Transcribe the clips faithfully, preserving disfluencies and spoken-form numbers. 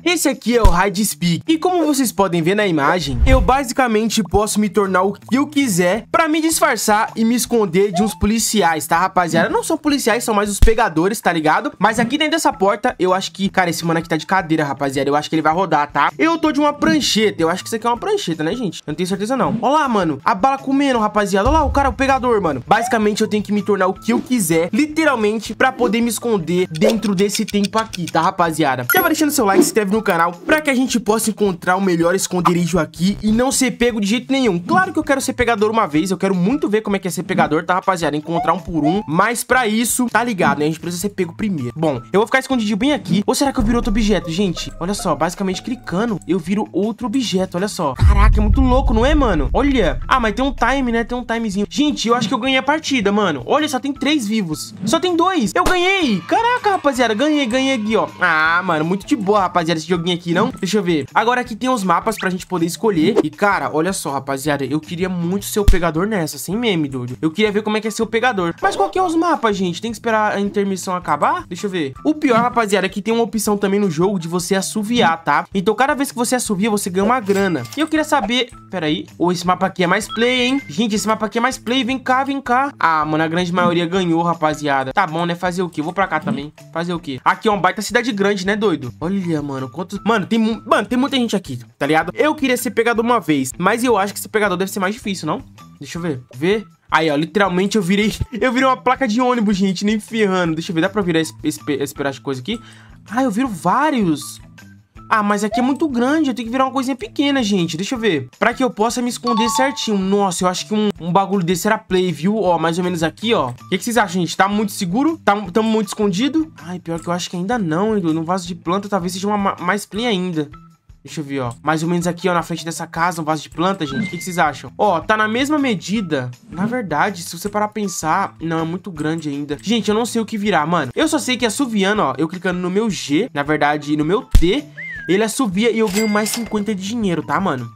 Esse aqui é o Hide Speak. E como vocês podem ver na imagem, eu basicamente posso me tornar o que eu quiser pra me disfarçar e me esconder de uns policiais, tá, rapaziada? Não são policiais, são mais os pegadores, tá ligado? Mas aqui dentro dessa porta, eu acho que... Cara, esse mano aqui tá de cadeira, rapaziada. Eu acho que ele vai rodar, tá? Eu tô de uma prancheta. Eu acho que isso aqui é uma prancheta, né, gente? Eu não tenho certeza, não. Olha lá, mano. A bala comendo, rapaziada. Olha lá, o cara, o pegador, mano. Basicamente, eu tenho que me tornar o que eu quiser, literalmente, pra poder me esconder dentro desse tempo aqui, tá, rapaziada? Já vai deixando seu like, se inscreve no canal, pra que a gente possa encontrar o melhor esconderijo aqui e não ser pego de jeito nenhum. Claro que eu quero ser pegador uma vez, eu quero muito ver como é que é ser pegador, tá, rapaziada? Encontrar um por um, mas pra isso, tá ligado, né? A gente precisa ser pego primeiro. Bom, eu vou ficar escondidinho bem aqui. Ou será que eu viro outro objeto, gente? Olha só, basicamente clicando, eu viro outro objeto, olha só. Caraca, é muito louco, não é, mano? Olha. Ah, mas tem um time, né? Tem um timezinho. Gente, eu acho que eu ganhei a partida, mano. Olha, só tem três vivos. Só tem dois. Eu ganhei. Caraca, rapaziada, ganhei, ganhei aqui, ó. Ah, mano, muito de boa, rapaziada, esse joguinho aqui, não? Deixa eu ver. Agora aqui tem os mapas pra gente poder escolher. E, cara, olha só, rapaziada, eu queria muito ser o pegador nessa, sem meme, doido. Eu queria ver como é que é ser o pegador. Mas qual que é os mapas, gente? Tem que esperar a intermissão acabar? Deixa eu ver. O pior, rapaziada, é que tem uma opção também no jogo de você assoviar, tá? Então, cada vez que você assovia, você ganha uma grana. E eu queria saber... Pera aí. Ou esse mapa aqui é mais play, hein? Gente, esse mapa aqui é mais play. Vem cá, vem cá. Ah, mano, a grande maioria ganhou, rapaziada. Tá bom, né? Fazer o quê? Eu vou pra cá também. Fazer o quê? Aqui é uma baita cidade grande, né, doido? Olha, mano, quantos... Mano, tem, mu... mano, tem muita gente aqui, tá ligado? Eu queria ser pegador uma vez, mas eu acho que ser pegador deve ser mais difícil, não? Deixa eu ver. Ver... Aí, ó, literalmente eu virei... Eu virei uma placa de ônibus, gente, nem ferrando. Deixa eu ver, dá pra virar esse, esse, esse pedaço de coisa aqui? Ah, eu viro vários. Ah, mas aqui é muito grande, eu tenho que virar uma coisinha pequena, gente. Deixa eu ver. Pra que eu possa me esconder certinho. Nossa, eu acho que um, um bagulho desse era play, viu? Ó, mais ou menos aqui, ó. O que, que vocês acham, gente? Tá muito seguro? Tá, tamo muito escondido? Ai, pior que eu acho que ainda não, hein? No vaso de planta talvez seja uma mais play ainda. Deixa eu ver, ó. Mais ou menos aqui, ó, na frente dessa casa, um vaso de planta, gente. O que, que vocês acham? Ó, tá na mesma medida. Na verdade, se você parar pra pensar, não, é muito grande ainda. Gente, eu não sei o que virar, mano. Eu só sei que assoviando, ó, eu clicando no meu G, na verdade, no meu T, ele assovia e eu ganho mais cinquenta de dinheiro, tá, mano?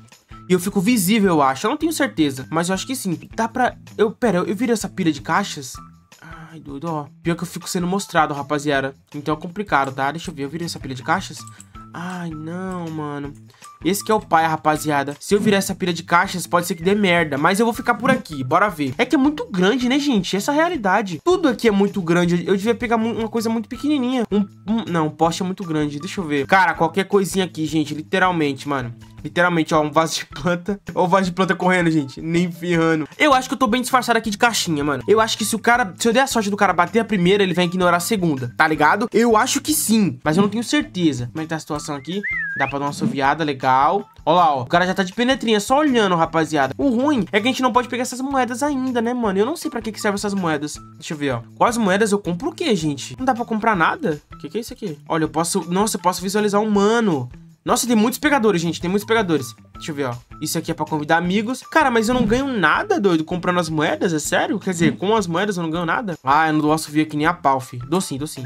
E eu fico visível, eu acho. Eu não tenho certeza, mas eu acho que sim. Dá pra... Eu, pera, eu, eu virei essa pilha de caixas? Ai, doido, ó. Pior que eu fico sendo mostrado, rapaziada. Então é complicado, tá? Deixa eu ver, eu virei essa pilha de caixas? Ai, não, mano. Esse que é o pai, rapaziada. Se eu virar essa pilha de caixas, pode ser que dê merda. Mas eu vou ficar por aqui, bora ver. É que é muito grande, né, gente? Essa é a realidade. Tudo aqui é muito grande. Eu devia pegar uma coisa muito pequenininha. Um, um, não, um poste é muito grande. Deixa eu ver. Cara, qualquer coisinha aqui, gente. Literalmente, mano. Literalmente, ó, um vaso de planta. Ó, o vaso de planta correndo, gente. Nem ferrando. Eu acho que eu tô bem disfarçado aqui de caixinha, mano. Eu acho que se o cara... Se eu der a sorte do cara bater a primeira, ele vai ignorar a segunda, tá ligado? Eu acho que sim, mas eu não tenho certeza. Como é que tá a situação aqui? Dá pra dar uma assoviada, legal. Ó lá, ó. O cara já tá de penetrinha, só olhando, rapaziada. O ruim é que a gente não pode pegar essas moedas ainda, né, mano? Eu não sei pra que que servem essas moedas. Deixa eu ver, ó. Com as moedas eu compro o quê, gente? Não dá pra comprar nada? O que que é isso aqui? Olha, eu posso... Nossa, eu posso visualizar um mano. Nossa, tem muitos pegadores, gente. Tem muitos pegadores. Deixa eu ver, ó. Isso aqui é pra convidar amigos. Cara, mas eu não ganho nada, doido, comprando as moedas? É sério? Quer dizer, com as moedas eu não ganho nada? Ah, eu não posso vir aqui nem a pau, fi. Dou sim, dou sim.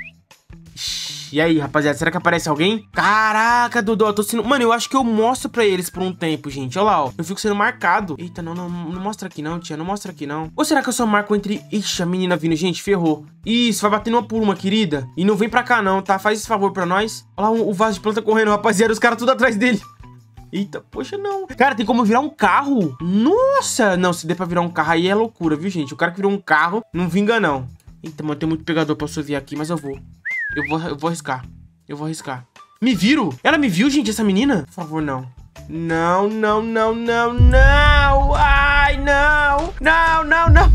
E aí, rapaziada, será que aparece alguém? Caraca, Dudu, eu tô sendo... Mano, eu acho que eu mostro pra eles por um tempo, gente. Olha lá, ó. Eu fico sendo marcado. Eita, não, não, não mostra aqui não, tia. Não mostra aqui não. Ou será que eu só marco entre... Ixi, a menina vindo, gente, ferrou. Isso, vai batendo uma por uma, querida. E não vem pra cá não, tá? Faz esse favor pra nós. Olha lá o, o vaso de planta correndo, rapaziada. Os caras tudo atrás dele. Eita, poxa, não. Cara, tem como virar um carro? Nossa! Não, se der pra virar um carro aí é loucura, viu, gente? O cara que virou um carro não vinga, não. Eita, mano, tem muito pegador pra assoviar aqui, mas eu vou. Eu vou, eu vou arriscar. Eu vou arriscar. Me viram? Ela me viu, gente, essa menina? Por favor, não. Não, não, não, não, não. Ai, não. Não, não, não.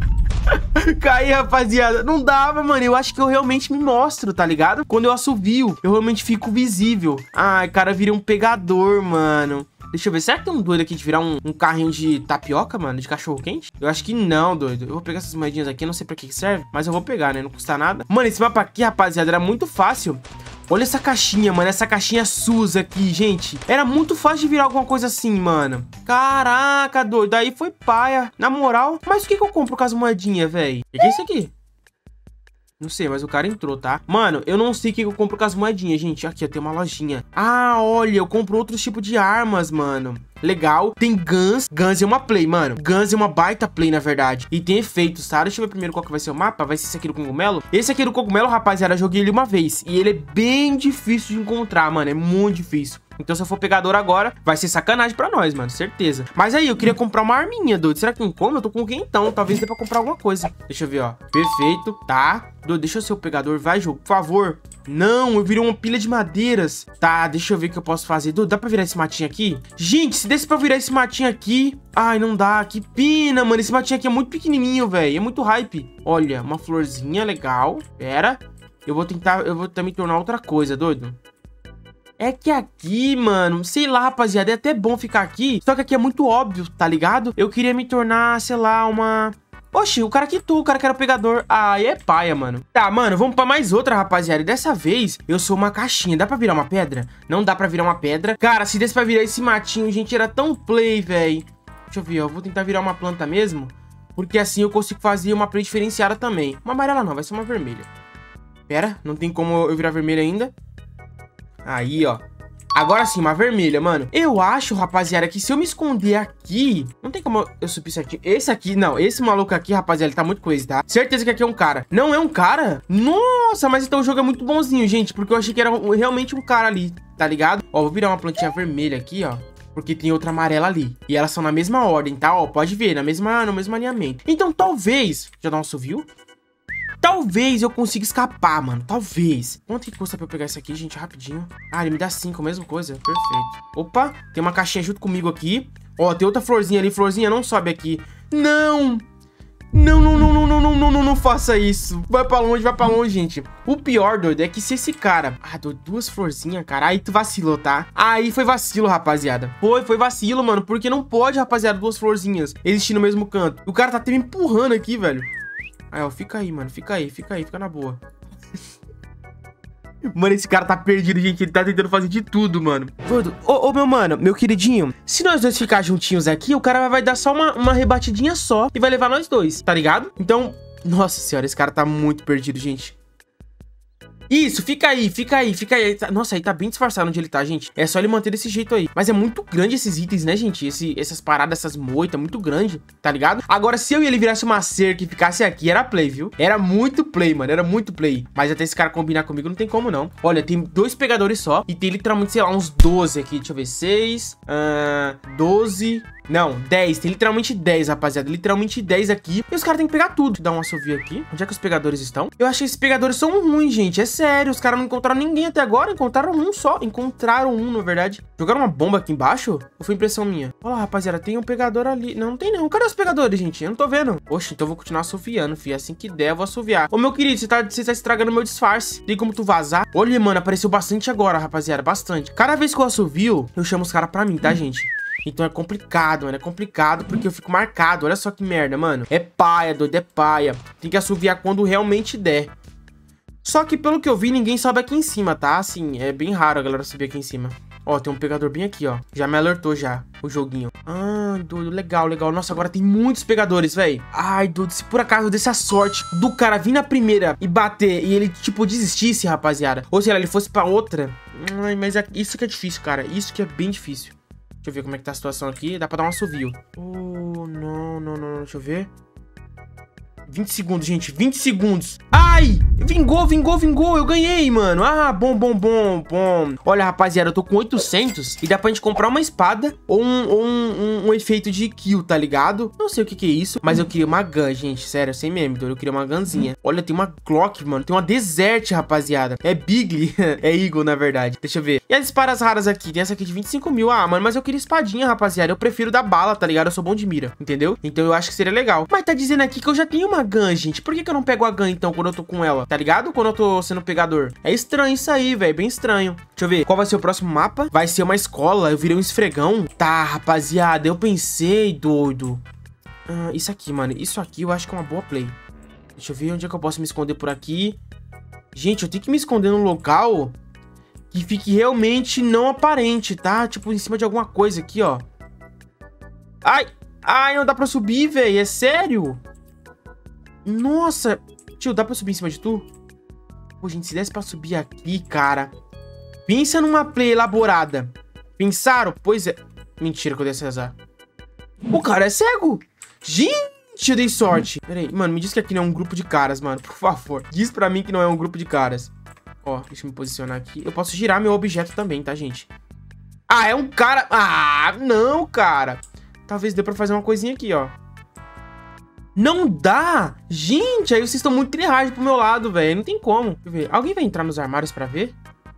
Caí, rapaziada. Não dava, mano. Eu acho que eu realmente me mostro, tá ligado? Quando eu assovio, eu realmente fico visível. Ai, cara, virei um pegador, mano. Deixa eu ver, será que tem um doido aqui de virar um, um carrinho de tapioca, mano? De cachorro quente? Eu acho que não, doido. Eu vou pegar essas moedinhas aqui, não sei pra que que serve, mas eu vou pegar, né? Não custa nada. Mano, esse mapa aqui, rapaziada, era muito fácil. Olha essa caixinha, mano. Essa caixinha SUS aqui, gente. Era muito fácil de virar alguma coisa assim, mano. Caraca, doido. Aí foi paia. Na moral. Mas o que que eu compro com as moedinhas, velho? O que é isso aqui? Não sei, mas o cara entrou, tá? Mano, eu não sei o que eu compro com as moedinhas, gente. Aqui, ó, tem uma lojinha. Ah, olha, eu compro outros tipos de armas, mano. legal. Tem Guns. Guns é uma play, mano. Guns é uma baita play, na verdade. E tem efeitos, tá? Deixa eu ver primeiro qual que vai ser o mapa. Vai ser esse aqui do cogumelo. Esse aqui do cogumelo, rapaziada, eu joguei ele uma vez. E ele é bem difícil de encontrar, mano. É muito difícil. Então, se eu for pegador agora, vai ser sacanagem pra nós, mano. Certeza. Mas aí, eu queria comprar uma arminha, doido. Será que tem como? Eu tô com o quentão. Talvez dê pra comprar alguma coisa. Deixa eu ver, ó. Perfeito. Tá. Doido, deixa eu ser o pegador. Vai, jogo. Por favor. Não, eu virei uma pilha de madeiras. Tá, deixa eu ver o que eu posso fazer. Doido, dá pra virar esse matinho aqui? Gente, se desse pra virar esse matinho aqui... Ai, não dá. Que pena, mano. Esse matinho aqui é muito pequenininho, velho. É muito hype. Olha, uma florzinha legal. Pera. Eu vou tentar... Eu vou tentar me tornar outra coisa, doido. É que aqui, mano, sei lá, rapaziada, é até bom ficar aqui, só que aqui é muito óbvio, tá ligado? Eu queria me tornar, sei lá, uma... Oxi, o cara quitou, o cara que era o pegador. Ah, aí é paia, mano. Tá, mano, vamos pra mais outra, rapaziada. E dessa vez, eu sou uma caixinha. Dá pra virar uma pedra? Não dá pra virar uma pedra. Cara, se desse pra virar esse matinho, gente, era tão play, velho. Deixa eu ver, ó, vou tentar virar uma planta mesmo, porque assim eu consigo fazer uma play diferenciada também. Uma amarela não, vai ser uma vermelha. Pera, não tem como eu virar vermelha ainda. Aí, ó. Agora sim, uma vermelha, mano. Eu acho, rapaziada, que se eu me esconder aqui... Não tem como eu subir certinho. Esse aqui, não. Esse maluco aqui, rapaziada, ele tá muito crazy, tá? Certeza que aqui é um cara. Não é um cara? Nossa, mas então o jogo é muito bonzinho, gente. Porque eu achei que era realmente um cara ali, tá ligado? Ó, vou virar uma plantinha vermelha aqui, ó. Porque tem outra amarela ali. E elas são na mesma ordem, tá? Ó, pode ver, na mesma, no mesmo alinhamento. Então, talvez... Já dá um assovio? Talvez eu consiga escapar, mano. Talvez. Quanto que custa pra eu pegar isso aqui, gente? Rapidinho. Ah, ele me dá cinco, a mesma coisa. Perfeito. Opa, tem uma caixinha junto comigo aqui. Ó, tem outra florzinha ali. Florzinha, não sobe aqui. Não! Não, não, não, não, não, não, não, não, não faça isso. Vai pra longe, vai pra longe, gente. O pior, doido, é que se esse cara... Ah, doido, duas florzinhas, cara. Aí tu vacilou, tá? Aí foi vacilo, rapaziada. Foi, foi vacilo, mano. Porque não pode, rapaziada, duas florzinhas existir no mesmo canto. O cara tá até me empurrando aqui, velho. Aí, ó, fica aí, mano, fica aí, fica aí, fica na boa. Mano, esse cara tá perdido, gente, ele tá tentando fazer de tudo, mano. Doido, ô, ô, meu mano, meu queridinho, se nós dois ficar juntinhos aqui, o cara vai dar só uma, uma rebatidinha só e vai levar nós dois, tá ligado? Então, nossa senhora, esse cara tá muito perdido, gente. Isso, fica aí, fica aí, fica aí. Nossa, aí tá bem disfarçado onde ele tá, gente. É só ele manter desse jeito aí. Mas é muito grande esses itens, né, gente? Esse, essas paradas, essas moitas, muito grande, tá ligado? Agora, se eu e ele virasse uma cerca e ficasse aqui, era play, viu? Era muito play, mano, era muito play. Mas até esse cara combinar comigo não tem como, não. Olha, tem dois pegadores só e tem literalmente, sei lá, uns doze aqui. Deixa eu ver, seis, uh, doze... Não, dez, tem literalmente dez, rapaziada. Literalmente dez aqui. E os caras têm que pegar tudo. Deixa eu dar um assovio aqui. Onde é que os pegadores estão? Eu achei que esses pegadores são ruins, gente. É sério, os caras não encontraram ninguém até agora. Encontraram um só. Encontraram um, na verdade. Jogaram uma bomba aqui embaixo? Ou foi impressão minha? Olha lá, rapaziada, tem um pegador ali. Não, não tem não. Cadê os pegadores, gente? Eu não tô vendo. Poxa, então eu vou continuar assoviando, fi. Assim que der, eu vou assoviar. Ô, meu querido, você tá, você tá estragando meu disfarce. Tem como tu vazar? Olha, mano, apareceu bastante agora, rapaziada. Bastante. Cada vez que eu assovio, eu chamo os caras pra mim, tá, gente? Então é complicado, mano, é complicado porque eu fico marcado. Olha só que merda, mano. É paia, doido, é paia. Tem que assoviar quando realmente der. Só que pelo que eu vi, ninguém sobe aqui em cima, tá? Assim, é bem raro a galera subir aqui em cima. Ó, tem um pegador bem aqui, ó. Já me alertou já, o joguinho. Ah, doido, legal, legal. Nossa, agora tem muitos pegadores, velho. Ai, doido, se por acaso eu desse a sorte do cara vir na primeira e bater e ele, tipo, desistisse, rapaziada. Ou sei lá, ele fosse pra outra. Ai, mas é, isso que é difícil, cara. Isso que é bem difícil. Deixa eu ver como é que tá a situação aqui. Dá pra dar um assovio. Oh, não, não, não. Deixa eu ver. vinte segundos, gente. vinte segundos. Ai! Vingou, vingou, vingou. Eu ganhei, mano. Ah, bom, bom, bom, bom. Olha, rapaziada, eu tô com oitocentos. E dá pra gente comprar uma espada ou um, ou um, um, um efeito de kill, tá ligado? Não sei o que que é isso, mas eu queria uma gun, gente. Sério, sem meme, eu queria uma gunzinha. Olha, tem uma Glock, mano. Tem uma Desert, rapaziada. É Bigly. É Eagle, na verdade. Deixa eu ver. E as espadas raras aqui? Tem essa aqui de vinte e cinco mil. Ah, mano, mas eu queria espadinha, rapaziada. Eu prefiro dar bala, tá ligado? Eu sou bom de mira, entendeu? Então eu acho que seria legal. Mas tá dizendo aqui que eu já tenho uma gun, gente. Por que que eu não pego a gun, então, quando eu tô com ela? Tá ligado? Quando eu tô sendo pegador. É estranho isso aí, velho. Bem estranho. Deixa eu ver. Qual vai ser o próximo mapa? Vai ser uma escola. Eu virei um esfregão. Tá, rapaziada. Eu pensei, doido. Ah, isso aqui, mano. Isso aqui eu acho que é uma boa play. Deixa eu ver onde é que eu posso me esconder por aqui. Gente, eu tenho que me esconder num local que fique realmente não aparente, tá? Tipo, em cima de alguma coisa aqui, ó. Ai! Ai, não dá pra subir, velho. É sério? Nossa! Tio, dá pra subir em cima de tu? Pô, gente, se desse pra subir aqui, cara. Pensa numa play elaborada. Pensaram? Pois é. Mentira que eu dei esse azar. O cara é cego. Gente, eu dei sorte. Pera aí, mano, me diz que aqui não é um grupo de caras, mano. Por favor, diz pra mim que não é um grupo de caras. Ó, deixa eu me posicionar aqui. Eu posso girar meu objeto também, tá, gente? Ah, é um cara... Ah, não, cara. Talvez dê pra fazer uma coisinha aqui, ó. Não dá! Gente, aí vocês estão muito tryhard pro meu lado, velho. Não tem como. Deixa eu ver. Alguém vai entrar nos armários pra ver?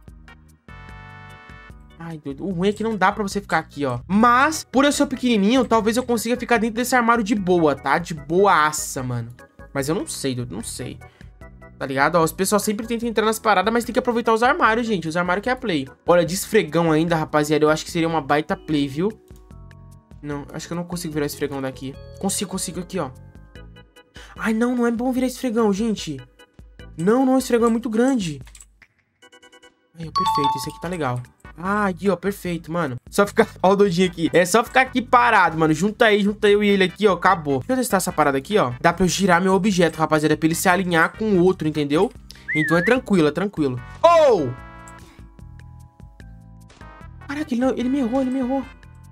Ai, doido. O ruim é que não dá pra você ficar aqui, ó. Mas, por eu ser pequenininho, talvez eu consiga ficar dentro desse armário de boa, tá? De boaça, mano. Mas eu não sei, doido. Não sei. Tá ligado? Ó, os pessoal sempre tentam entrar nas paradas, mas tem que aproveitar os armários, gente. Os armários que é a play. Olha, de esfregão ainda, rapaziada. Eu acho que seria uma baita play, viu? Não, acho que eu não consigo virar esfregão daqui. Consigo, consigo aqui, ó. Ai, não, não é bom virar esfregão, gente. Não, não, esfregão é muito grande. Aí, ó, perfeito. Esse aqui tá legal. Ah, aqui, ó, perfeito, mano. Só ficar... Ó o doidinho aqui. É só ficar aqui parado, mano. Junta aí, junta eu e ele aqui, ó. Acabou. Deixa eu testar essa parada aqui, ó. Dá pra eu girar meu objeto, rapaziada. Pra ele se alinhar com o outro, entendeu? Então é tranquilo, é tranquilo. Oh! Caraca, ele, não... ele me errou, ele me errou.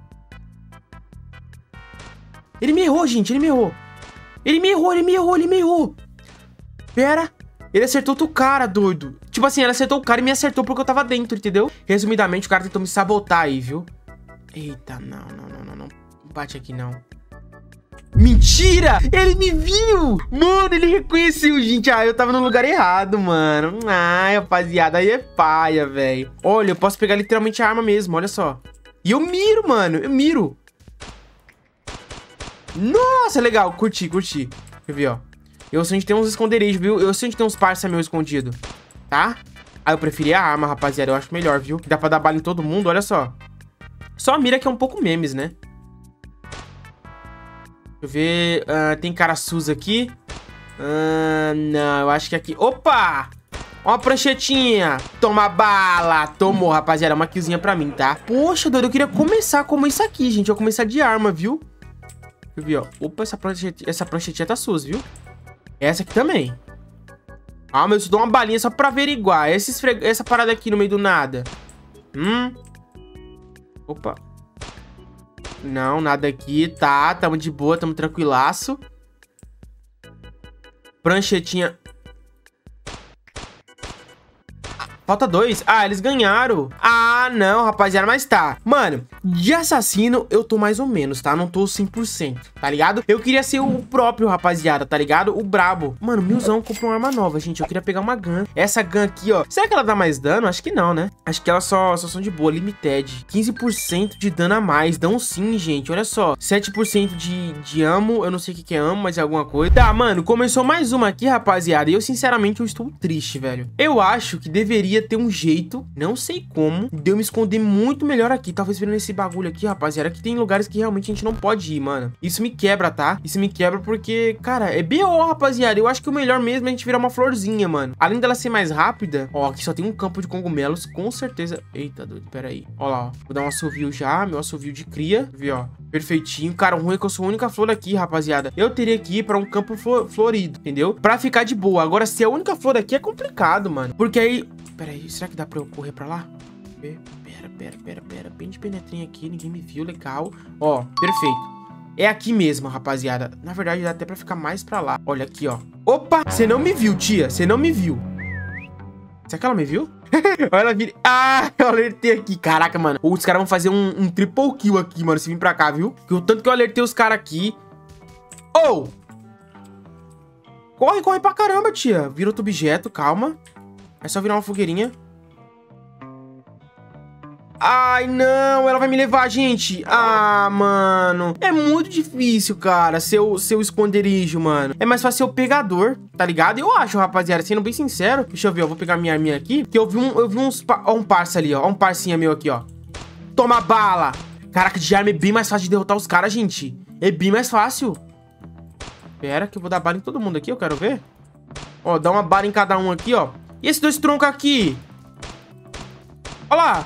Ele me errou, gente, ele me errou. Ele me errou, ele me errou, ele me errou. Pera. Ele acertou outro cara, doido. Tipo assim, ele acertou o cara e me acertou porque eu tava dentro, entendeu? Resumidamente, o cara tentou me sabotar aí, viu? Eita, não, não, não, não, não. Não bate aqui, não. Mentira! Ele me viu! Mano, ele reconheceu, gente. Ah, eu tava no lugar errado, mano. Ai, rapaziada, aí é paia, velho. Olha, eu posso pegar literalmente a arma mesmo, olha só. E eu miro, mano, eu miro. Nossa, legal, curti, curti. Deixa eu ver, ó. Eu sei onde tem uns esconderijos, viu? Eu sei onde tem uns parça meu escondido, tá? Ah, eu preferi a arma, rapaziada. Eu acho melhor, viu? Dá pra dar bala em todo mundo, olha só. Só a mira que é um pouco memes, né? Deixa eu ver... Uh, tem cara sus aqui. Uh, não, eu acho que aqui... Opa! Ó uma pranchetinha. Toma bala. Tomou, rapaziada. Uma killzinha pra mim, tá? Poxa, doido, eu queria começar como isso aqui, gente. Eu vou começar de arma, viu? Deixa eu ver, ó. Opa, essa pranchetinha, essa pranchetinha tá sus, viu? Essa aqui também. Ah, mas eu dou uma balinha só pra averiguar. Essa, esfrega... Essa parada aqui no meio do nada. Hum. Opa. Não, nada aqui. Tá, tamo de boa, tamo tranquilaço. Pranchetinha. Falta dois. Ah, eles ganharam. Ah, não, rapaziada, mas tá. Mano, de assassino eu tô mais ou menos, tá? Não tô cem por cento, tá ligado? Eu queria ser o próprio, rapaziada, tá ligado? O brabo. Mano, Milzão comprou uma arma nova, gente. Eu queria pegar uma gun. Essa gun aqui, ó. Será que ela dá mais dano? Acho que não, né? Acho que elas só, só são de boa, limited. quinze por cento de dano a mais. Dão sim, gente. Olha só. sete por cento de, de amo. Eu não sei o que que é amo, mas é alguma coisa. Tá, mano. Começou mais uma aqui, rapaziada. E eu, sinceramente, eu estou triste, velho. Eu acho que deveria ter um jeito, não sei como, de eu me esconder muito melhor aqui. Talvez virando esse bagulho aqui, rapaziada, que tem lugares que realmente a gente não pode ir, mano. Isso me quebra, tá? Isso me quebra porque, cara, é B O, rapaziada. Eu acho que o melhor mesmo é a gente virar uma florzinha, mano. Além dela ser mais rápida, ó, aqui só tem um campo de cogumelos, com certeza. Eita, doido, pera aí. Ó lá, ó. Vou dar um assovio já, meu assovio de cria. Vê, ó. Perfeitinho. Cara, o ruim é que eu sou a única flor aqui, rapaziada. Eu teria que ir pra um campo flor florido, entendeu? Pra ficar de boa. Agora, se a única flor aqui é complicado, mano. Porque aí... Pera aí, será que dá pra eu correr pra lá? Pera, pera, pera, pera. Bem de penetrinho aqui, ninguém me viu, legal. Ó, perfeito. É aqui mesmo, rapaziada. Na verdade, dá até pra ficar mais pra lá. Olha aqui, ó. Opa, você não me viu, tia. Você não me viu. Será que ela me viu? Olha, ela vira... Ah, eu alertei aqui. Caraca, mano. Os caras vão fazer um, um triple kill aqui, mano, se vir pra cá, viu? Que o tanto que eu alertei os caras aqui. Oh! Corre, corre pra caramba, tia. Vira outro objeto, calma. É só virar uma fogueirinha. Ai, não. Ela vai me levar, gente. Ah, mano. É muito difícil, cara, seu, seu esconderijo, mano. É mais fácil ser o pegador, tá ligado? Eu acho, rapaziada, sendo bem sincero. Deixa eu ver, eu vou pegar minha arminha aqui. Que eu vi um, eu vi uns... Ó, um parça ali, ó. Ó, um parcinha meu aqui, ó. Toma bala. Caraca, de arma é bem mais fácil de derrotar os caras, gente. É bem mais fácil. Pera, que eu vou dar bala em todo mundo aqui, eu quero ver. Ó, dá uma bala em cada um aqui, ó. E esses dois troncos aqui? Olha lá.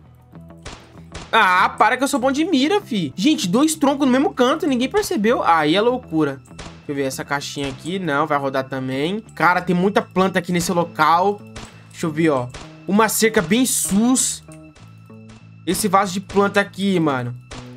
Ah, para que eu sou bom de mira, fi. Gente, dois troncos no mesmo canto, ninguém percebeu. Aí é loucura. Deixa eu ver essa caixinha aqui. Não, vai rodar também. Cara, tem muita planta aqui nesse local. Deixa eu ver, ó. Uma cerca bem sus. Esse vaso de planta aqui, mano.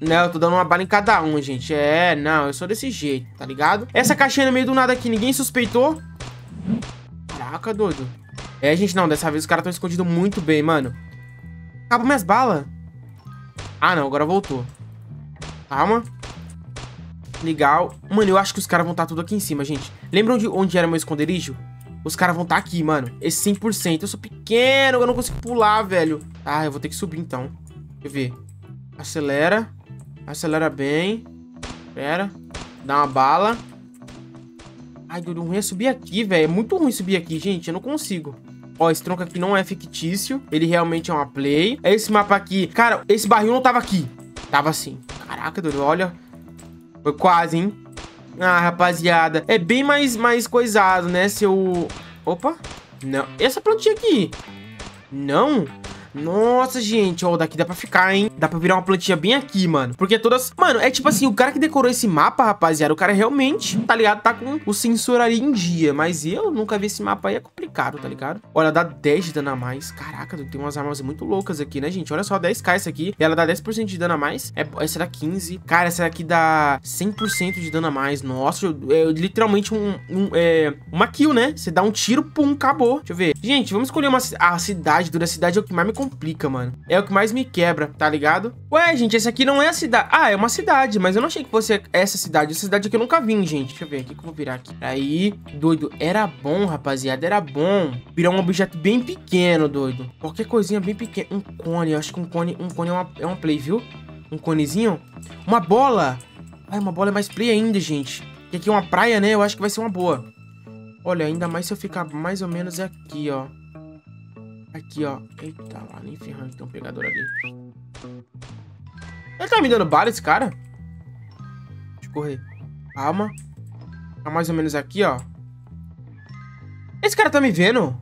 Não, eu tô dando uma bala em cada um, gente. É, não, eu sou desse jeito, tá ligado? Essa caixinha no meio do nada aqui, ninguém suspeitou. Caraca, doido. É, gente, não, dessa vez os caras estão escondidos muito bem, mano. Acabou minhas balas. Ah, não, agora voltou. Calma. Legal. Mano, eu acho que os caras vão estar tudo aqui em cima, gente. Lembra onde, onde era meu esconderijo? Os caras vão estar aqui, mano. Esse cem por cento. Eu sou pequeno, eu não consigo pular, velho. Ah, eu vou ter que subir, então. Deixa eu ver. Acelera. Acelera bem. Pera. Dá uma bala. Ai, doido, ruim é subir aqui, velho. É muito ruim subir aqui, gente. Eu não consigo. Ó, esse tronco aqui não é fictício. Ele realmente é uma play. Esse mapa aqui... Cara, esse barril não tava aqui. Tava assim. Caraca, doido, olha. Foi quase, hein? Ah, rapaziada. É bem mais, mais coisado, né? Se eu... Opa. Não. Essa plantinha aqui. Não. Nossa, gente, ó, daqui dá pra ficar, hein? Dá pra virar uma plantinha bem aqui, mano. Porque todas... Mano, é tipo assim, o cara que decorou esse mapa, rapaziada, o cara realmente, tá ligado? Tá com o sensor ali em dia. Mas eu nunca vi esse mapa aí, é complicado, tá ligado? Olha, dá dez de dano a mais. Caraca, tem umas armas muito loucas aqui, né, gente? Olha só, dez k essa aqui. E ela dá dez por cento de dano a mais. É, essa dá quinze. Cara, essa daqui dá cem por cento de dano a mais. Nossa, é literalmente um, um, é, uma kill, né? Você dá um tiro, pum, acabou. Deixa eu ver. Gente, vamos escolher uma... A cidade, dura a cidade é o que mais me complica, mano. É o que mais me quebra, tá ligado? Ué, gente, essa aqui não é a cidade. Ah, é uma cidade, mas eu não achei que fosse essa cidade. Essa cidade aqui eu nunca vim, gente. Deixa eu ver, o que que eu vou virar aqui? Aí, doido, era bom, rapaziada, era bom virar um objeto bem pequeno, doido. Qualquer coisinha bem pequena. Um cone, eu acho que um cone, um cone é uma, é uma play, viu? Um conezinho. Uma bola. Ai, uma bola é mais play ainda, gente. E aqui é uma praia, né? Eu acho que vai ser uma boa. Olha, ainda mais se eu ficar mais ou menos aqui, ó. Aqui, ó. Eita, lá, nem ferrando, tem um pegador ali. Ele tá me dando bala, esse cara? Deixa eu correr. Calma. Tá mais ou menos aqui, ó. Esse cara tá me vendo?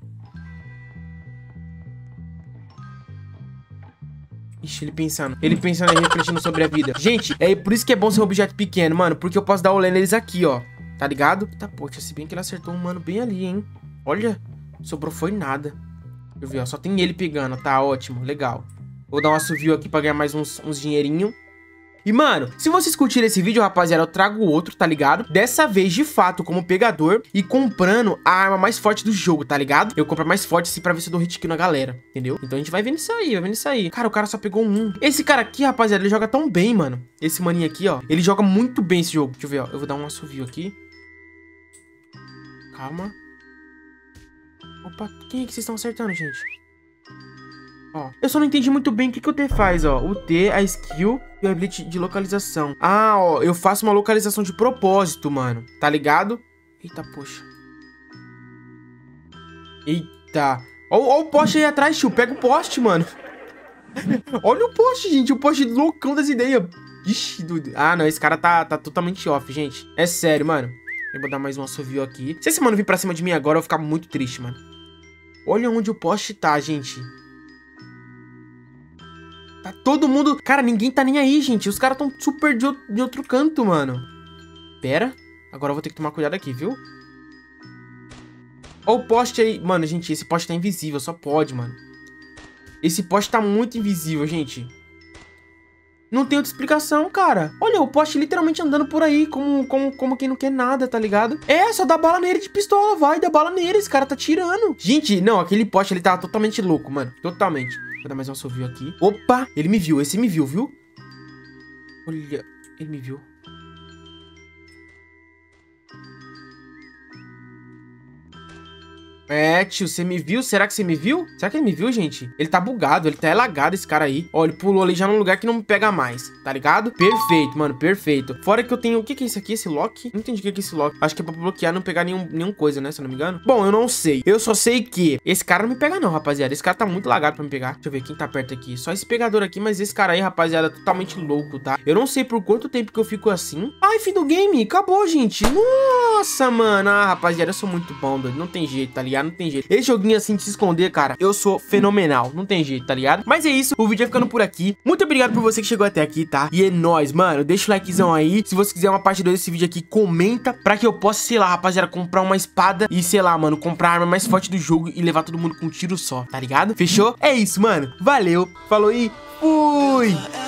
Ixi, ele pensando. Ele pensando e refletindo sobre a vida. Gente, é por isso que é bom ser um objeto pequeno, mano. Porque eu posso dar olé neles aqui, ó. Tá ligado? Tá, poxa, se bem que ele acertou um mano bem ali, hein. Olha, sobrou foi nada. Deixa eu ver, ó, só tem ele pegando, tá ótimo, legal. Vou dar um assovio aqui pra ganhar mais uns, uns dinheirinho. E, mano, se vocês curtirem esse vídeo, rapaziada, eu trago outro, tá ligado? Dessa vez, de fato, como pegador e comprando a arma mais forte do jogo, tá ligado? Eu compro a mais forte, assim, pra ver se eu dou hit kill na galera, entendeu? Então a gente vai vendo isso aí, vai vendo isso aí. Cara, o cara só pegou um. Esse cara aqui, rapaziada, ele joga tão bem, mano. Esse maninho aqui, ó, ele joga muito bem esse jogo. Deixa eu ver, ó, eu vou dar um assovio aqui. Calma. Opa, quem é que vocês estão acertando, gente? Ó, eu só não entendi muito bem o que, que o T faz, ó. O T, a skill e o ability de localização. Ah, ó, eu faço uma localização de propósito, mano. Tá ligado? Eita, poxa. Eita. Ó, ó o poste aí atrás, tio. Pega o poste, mano. Olha o poste, gente. O poste loucão das ideias. Ixi, doido. Ah, não. Esse cara tá, tá totalmente off, gente. É sério, mano. Eu vou dar mais um assovio aqui. Se esse mano vir pra cima de mim agora, eu vou ficar muito triste, mano. Olha onde o poste tá, gente. Tá todo mundo... Cara, ninguém tá nem aí, gente. Os caras tão super de, o... de outro canto, mano. Pera. Agora eu vou ter que tomar cuidado aqui, viu? Olha o poste aí. Mano, gente, esse poste tá invisível. Só pode, mano. Esse poste tá muito invisível, gente. Não tem outra explicação, cara. Olha, o poste literalmente andando por aí, como, como, como quem não quer nada, tá ligado? É, só dá bala nele de pistola, vai, dá bala nele, esse cara tá tirando. Gente, não, aquele poste, ele tava totalmente louco, mano. Totalmente. Vou dar mais um assovio aqui. Opa, ele me viu, esse me viu, viu? Olha, ele me viu. É, tio, você me viu? Será que você me viu? Será que ele me viu, gente? Ele tá bugado, ele tá elagado, esse cara aí. Ó, ele pulou ali já num lugar que não me pega mais, tá ligado? Perfeito, mano, perfeito. Fora que eu tenho... O que que é isso aqui, esse lock? Não entendi o que que é esse lock. Acho que é pra bloquear, não pegar nenhum, nenhum coisa, né? Se eu não me engano. Bom, eu não sei. Eu só sei que esse cara não me pega não, rapaziada. Esse cara tá muito lagado pra me pegar. Deixa eu ver quem tá perto aqui. Só esse pegador aqui, mas esse cara aí, rapaziada, é totalmente louco, tá? Eu não sei por quanto tempo que eu fico assim. Ai, fim do game. Acabou, gente. Nossa, mano. Ah, rapaziada, eu sou muito bom, doido. Não tem jeito, tá ligado? Não tem jeito. Esse joguinho assim de se esconder, cara, eu sou fenomenal. Não tem jeito, tá ligado? Mas é isso, o vídeo vai ficando por aqui. Muito obrigado por você que chegou até aqui, tá? E é nóis, mano. Deixa o likezão aí. Se você quiser uma parte dois desse vídeo aqui, comenta pra que eu possa, sei lá, rapaziada, comprar uma espada e, sei lá, mano, comprar a arma mais forte do jogo e levar todo mundo com um tiro só, tá ligado? Fechou? É isso, mano. Valeu. Falou e fui!